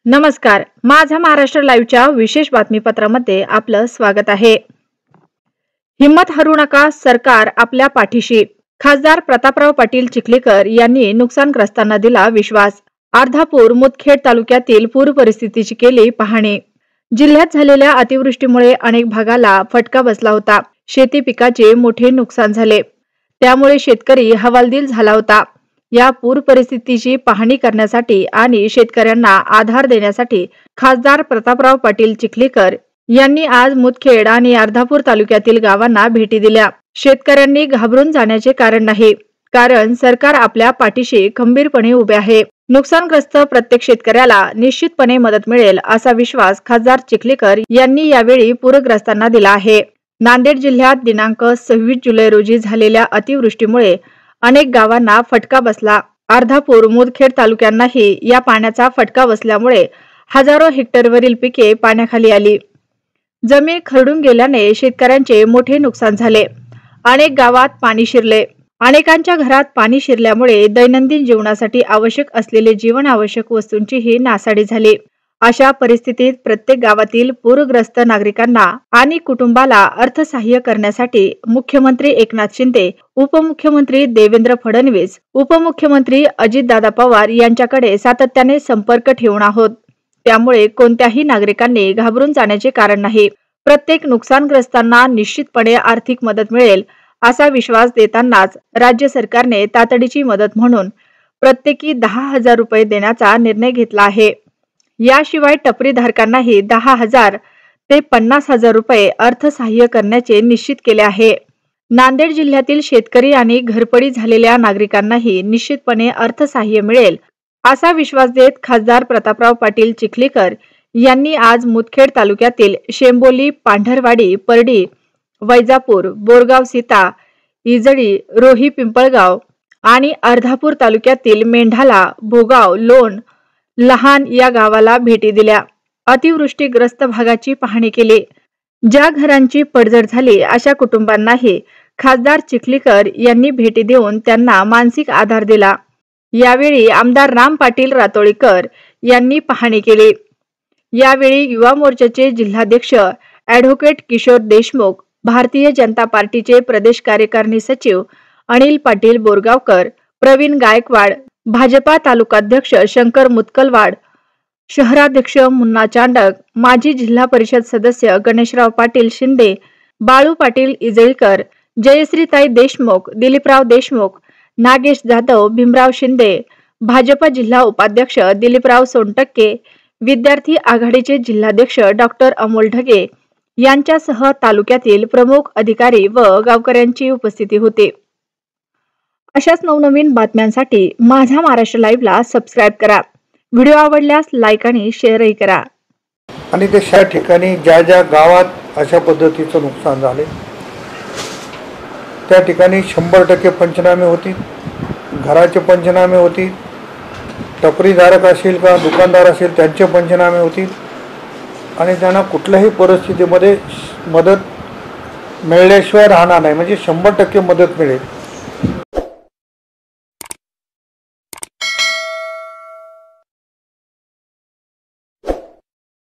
नमस्कार, माझा महाराष्ट्र लाईव्हच्या विशेष बातमीपत्रामध्ये आपलं स्वागत आहे। हिम्मत हरू नका, सरकार आपल्या पाठीशी। खासदार प्रतापराव पाटील चिखलीकर यांनी नुकसानग्रस्तांना दिला विश्वास। अर्धापूर मुदखेड तालुक्यातील पूर परिस्थितीची केली पाहणी। जिल्ह्यात झालेल्या अतिवृष्टीमुळे अनेक भागाला फटका बसला होता। शेती पिकाचे मोठे नुकसान झाले, त्यामुळे शेतकरी हवालदिल झाला होता। या पूर परिस्थितीची पाहणी करण्यासाठी आणि शेतकऱ्यांना आधार देण्यासाठी खासदार प्रतापराव पाटील चिखलीकर यांनी आज मुदखेड आणि अर्धापूर तालुक्यातील गावांना भेटी दिल्या। शेतकऱ्यांनी घाबरून जाण्याचे कारण नाही, कारण सरकार आपल्या पाठीशी खंबीरपणे उभे आहे। नुकसानग्रस्त प्रत्येक शेतकऱ्याला निश्चितपणे मदत मिळेल असा विश्वास खासदार चिखलीकर यांनी यावेळी पूरग्रस्तांना दिला आहे। नांदेड जिल्ह्यात दिनांक 26 जुलै रोजी झालेल्या अतिवृष्टीमुळे अनेक गावांना फटका बसला। अर्धापूर मुदखेड तालुक्यांनाही या पाण्याचा फटका बसल्यामुळे हजारो हेक्टरवरील पिके पाण्याखाली आली। जमीन खरडून गेल्याने शेतकऱ्यांचे मोठे नुकसान झाले। अनेक गावात पाणी शिरले। अनेकांच्या घरात पाणी शिरल्यामुळे दैनंदिन जीवनासाठी आवश्यक असलेले जीवनावश्यक वस्तूंचीही नासाडी झाली। अशा परिस्थितीत प्रत्येक गावातील पूरग्रस्त नागरिकांना आणि कुटुंबाला अर्थसहाय्य करण्यासाठी मुख्यमंत्री एकनाथ शिंदे, उपमुख्यमंत्री देवेंद्र फडणवीस, उपमुख्यमंत्री अजितदादा पवार यांच्याकडे सातत्याने संपर्क ठेवून आहोत। त्यामुळे कोणत्याही नागरिकांनी घाबरून जाण्याचे कारण नाही। प्रत्येक नुकसानग्रस्तांना निश्चितपणे आर्थिक मदत मिळेल असा विश्वास देतानाच राज्य सरकारने तातडीची मदत म्हणून प्रत्येकी 10,000 रुपये देण्याचा निर्णय घेतला आहे। याशिवाय टपरीधारकांनाही 10,000 ते 50,000 रुपये अर्थसहाय्य करण्याचे निश्चित केले आहे। नांदेड जिल्ह्यातील शेतकरी आणि घरपडी झालेल्या नागरिकांनाही निश्चितपणे अर्थसहाय्य मिळेल असा विश्वास देत खासदार प्रतापराव पाटील चिखलीकर यांनी आज मुदखेड तालुक्यातील शेंबोली, पांढरवाडी, परडी, वैजापूर, बोरगाव सीता, इजळी, रोही पिंपळगाव आणि अर्धापूर तालुक्यातील मेंढाला, भोगाव, लोण, लहान या गावाला भेटी दिल्या। अतिवृष्टीग्रस्त भागाची पाहणी केली। ज्या घरांची पडझड झाली अशा कुटुंबांनाही खासदार चिखलीकर यांनी भेटी देऊन त्यांना मानसिक आधार दिला। यावेळी आमदार राम पाटील रातोळीकर यांनी पाहणी केली। यावेळी युवा मोर्चाचे जिल्हाध्यक्ष ॲडव्होकेट किशोर देशमुख, भारतीय जनता पार्टीचे प्रदेश कार्यकारिणी सचिव अनिल पाटील बोरगावकर, प्रवीण गायकवाड, भाजपा तालुकाध्यक्ष शंकर मुतकलवाड, शहराध्यक्ष मुन्ना चांडक, माजी जिल्हा परिषद सदस्य गणेशराव पाटील शिंदे, बाळू पाटील इजळीकर, जयश्रीताई देशमुख, दिलीपराव देशमुख, नागेश जाधव, भीमराव शिंदे, भाजपा जिल्हा उपाध्यक्ष दिलीपराव सोनटक्के, विद्यार्थी आघाडीचे जिल्हाध्यक्ष डॉक्टर अमोल ढगे यांच्यासह तालुक्यातील प्रमुख अधिकारी व गावकऱ्यांची उपस्थिती होती। अशाच नवनवीन बातम्यांसाठी माझा महाराष्ट्र लाईव्हला सबस्क्राइब करा। व्हिडिओ आवडल्यास लाईक आणि शेअरही करा। आणि त्या ठिकाणी ज्या ज्या गावात अशा पद्धतीचं नुकसान झाले त्या ठिकाणी 100% पंचनामे होतील, घराचे पंचनामे होतील, टपरीधारक असेल का दुकानदार असेल त्यांचे पंचनामे होतील आणि त्यांना कुठल्याही परिस्थितीमध्ये मदत मिळल्याशिवाय राहणार नाही, म्हणजे 100% मदत मिळेल।